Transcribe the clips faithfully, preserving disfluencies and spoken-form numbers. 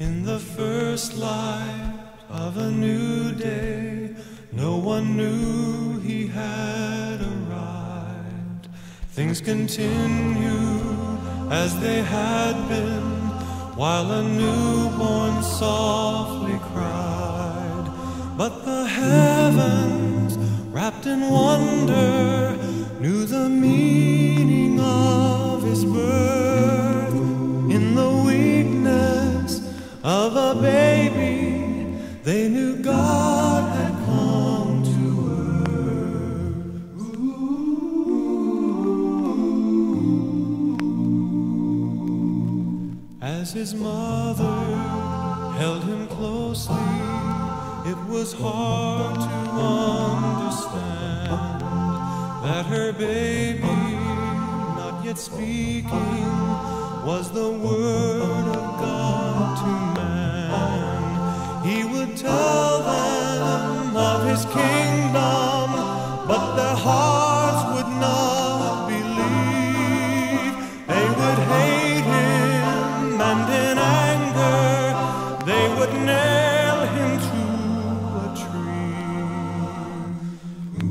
In the first light of a new day, no one knew he had arrived. Things continued as they had been, while a newborn softly cried. But the heavens, wrapped in wonder, knew the meaning of his birth. In the weakness of a baby, they knew God had come to earth. As his mother held him closely, it was hard to understand that her baby, not yet speaking, was the word of God to man. He would tell them of his kingdom, but their hearts would not believe. They would hate him, and in anger they would nail him to a tree.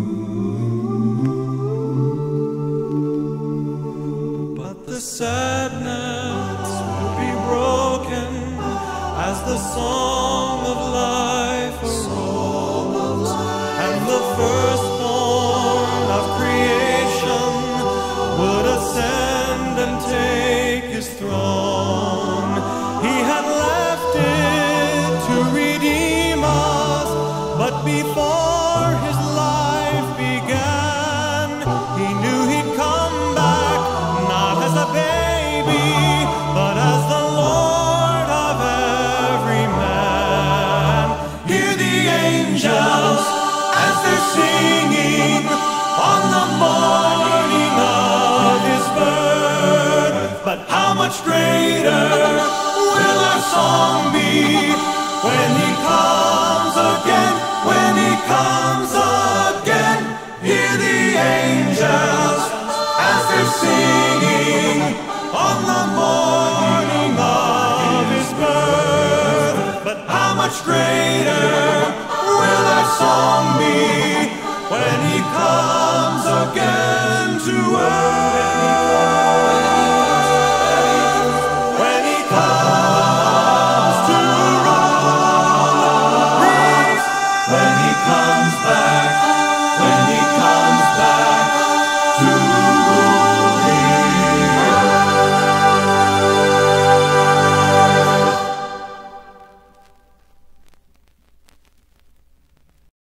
But the sadness will be broken as the song of life arose, and the firstborn of creation would ascend and take his throne. He had left it to redeem us, but before his life began, he knew he'd come back, not as a baby, but as the Lord of every man. Hear the angels as they're singing on the morning of his birth. But how much greater will our song be when he comes again, when he comes again.